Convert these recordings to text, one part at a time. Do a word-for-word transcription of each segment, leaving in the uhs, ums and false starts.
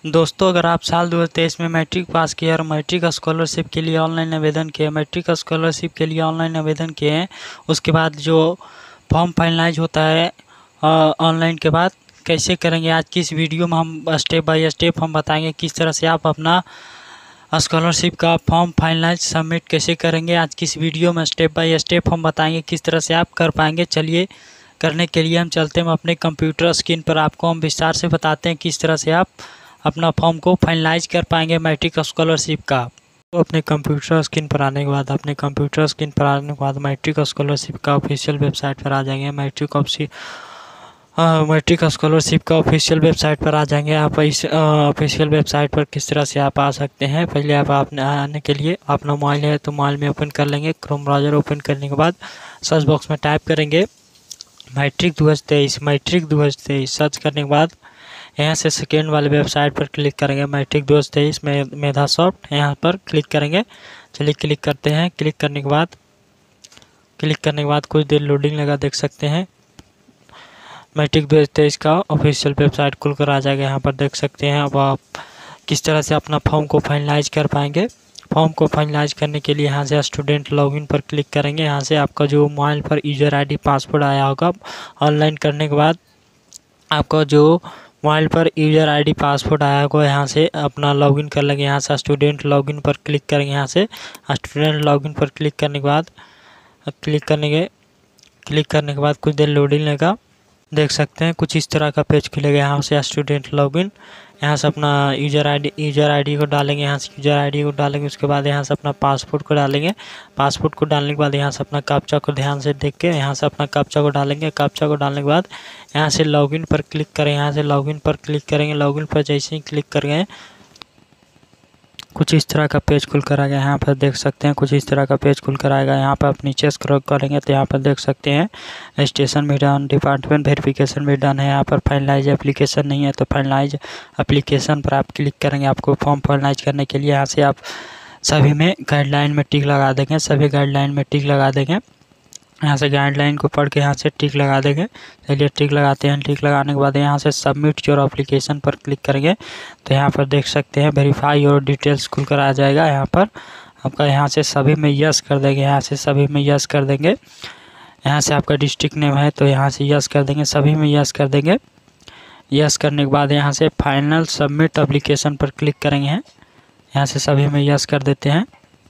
दोस्तों, अगर आप साल दो हज़ार तेईस में मैट्रिक पास किए और मैट्रिक स्कॉलरशिप के लिए ऑनलाइन आवेदन किए मैट्रिक स्कॉलरशिप के लिए ऑनलाइन आवेदन किए हैं, उसके बाद जो फॉर्म फाइनलाइज होता है ऑनलाइन के बाद कैसे करेंगे, आज की इस वीडियो में हम स्टेप बाय स्टेप हम बताएंगे किस तरह से आप अपना स्कॉलरशिप का फॉर्म फाइनलाइज सबमिट कैसे करेंगे। आज की इस वीडियो में स्टेप बाय स्टेप हम बताएंगे किस तरह से आप कर पाएंगे। चलिए, करने के लिए हम चलते हैं अपने कंप्यूटर स्क्रीन पर। आपको हम विस्तार से बताते हैं किस तरह से आप अपना फॉर्म को फाइनलाइज कर पाएंगे मैट्रिक स्कॉलरशिप का। तो अपने कंप्यूटर स्क्रीन पर आने के बाद अपने कंप्यूटर स्क्रीन पर आने के बाद मैट्रिक स्कॉलरशिप का ऑफिशियल वेबसाइट पर आ जाएंगे। मैट्रिक मैट्रिक स्कॉलरशिप का ऑफिशियल वेबसाइट पर आ जाएंगे। आप इस ऑफिशियल वेबसाइट पर किस तरह से आप आ सकते हैं, पहले आप आपने आने के लिए अपना मोबाइल है तो मोबाइल में ओपन कर लेंगे। क्रोम ब्राउज़र ओपन करने के बाद सर्च बॉक्स में टाइप करेंगे मैट्रिक दो हज़ार तेईस मैट्रिक दो हज़ार तेईस। सर्च करने के बाद यहाँ से सेकेंड वाले वेबसाइट पर क्लिक करेंगे, मैट्रिक दो हज़ार तेईस में मेधा सॉफ्ट, यहाँ पर क्लिक करेंगे। चलिए क्लिक करते हैं। क्लिक करने के बाद क्लिक करने के बाद कुछ देर लोडिंग लगा, देख सकते हैं मैट्रिक दो हज़ार तेईस का ऑफिशियल वेबसाइट खुलकर आ जाएगा। यहाँ पर देख सकते हैं अब आप किस तरह से अपना फॉर्म को फाइनलाइज कर पाएंगे। फॉर्म को फाइनलाइज करने के लिए यहाँ से स्टूडेंट लॉगिन पर क्लिक करेंगे। यहाँ से आपका जो मोबाइल पर यूज़र आईडी पासवर्ड आया होगा ऑनलाइन करने के बाद, आपका जो मोबाइल पर यूज़र आईडी पासवर्ड आया होगा यहाँ से अपना लॉगिन कर लेंगे। यहाँ से स्टूडेंट लॉगिन पर क्लिक करेंगे। यहाँ से स्टूडेंट लॉगिन पर क्लिक करने के बाद क्लिक करने के क्लिक करने के बाद कुछ देर लोडिंग लेगा, देख सकते हैं कुछ इस तरह का पेज खुलेगा। यहाँ से स्टूडेंट लॉगिन, यहाँ से अपना यूज़र आईडी यूज़र आईडी को डालेंगे। यहाँ से यूज़र आईडी को डालेंगे, उसके बाद यहाँ से अपना पासपोर्ट को डालेंगे। पासपोर्ट को डालने के बाद यहाँ से अपना कैप्चा को ध्यान से देख के यहाँ से अपना कैप्चा को डालेंगे। कैप्चा को डालने के बाद यहाँ से लॉगिन पर क्लिक करें। यहाँ से लॉगिन पर क्लिक करेंगे। लॉगिन पर जैसे ही क्लिक करेंगे कुछ इस तरह का पेज खुल कर आएगा। यहाँ पर देख सकते हैं कुछ इस तरह का पेज खुल कर आएगा। यहाँ पर आप नीचे स्क्रॉल करेंगे तो यहाँ पर देख सकते हैं रजिस्ट्रेशन भी डन, डिपार्टमेंट वेरिफिकेशन भी डन है। यहाँ पर फाइनलाइज एप्लीकेशन नहीं है तो फाइनलाइज एप्लीकेशन पर आप क्लिक करेंगे। आपको फॉर्म फाइनलाइज करने के लिए यहाँ से आप सभी में गाइडलाइन में टिक लगा देंगे। सभी गाइडलाइन में टिक लगा देंगे। यहाँ से गाइडलाइन को पढ़ के यहाँ से टिक लगा देंगे। चलिए टिक लगाते हैं। टिक लगाने के बाद यहाँ से सबमिट योर एप्लीकेशन पर क्लिक करेंगे तो यहाँ पर देख सकते हैं वेरीफाई योर डिटेल्स खुलकर आ जाएगा। यहाँ पर आपका यहाँ से सभी में यस कर देंगे। यहाँ से सभी में यस कर देंगे। यहाँ से आपका डिस्ट्रिक्ट नेम है तो यहाँ से यस कर देंगे, सभी में यस कर देंगे। यस करने के बाद यहाँ से फाइनल सबमिट एप्लीकेशन पर क्लिक करेंगे। यहाँ से सभी में यस कर देते हैं।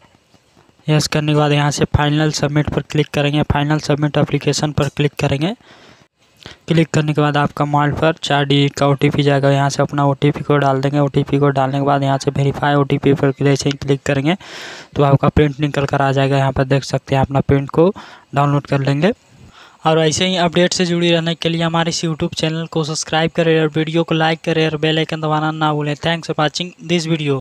यस करने के बाद यहाँ से फाइनल सबमिट पर क्लिक करेंगे। फाइनल सबमिट एप्लीकेशन पर क्लिक करेंगे। क्लिक करने के बाद आपका मोबाइल पर चार डिजिट का ओटीपी जाएगा। यहाँ से अपना ओटीपी को डाल देंगे। ओटीपी को डालने के बाद यहाँ से वेरीफाई ओटीपी पर जैसे ही क्लिक करेंगे तो आपका प्रिंट निकल कर आ जाएगा। यहाँ पर देख सकते हैं अपना प्रिंट को डाउनलोड कर लेंगे। और ऐसे ही अपडेट से जुड़ी रहने के लिए हमारे इस यूट्यूब चैनल को सब्सक्राइब करें और वीडियो को लाइक करें और बेल आइकन दबाना ना भूलें। Thanks for watching this video.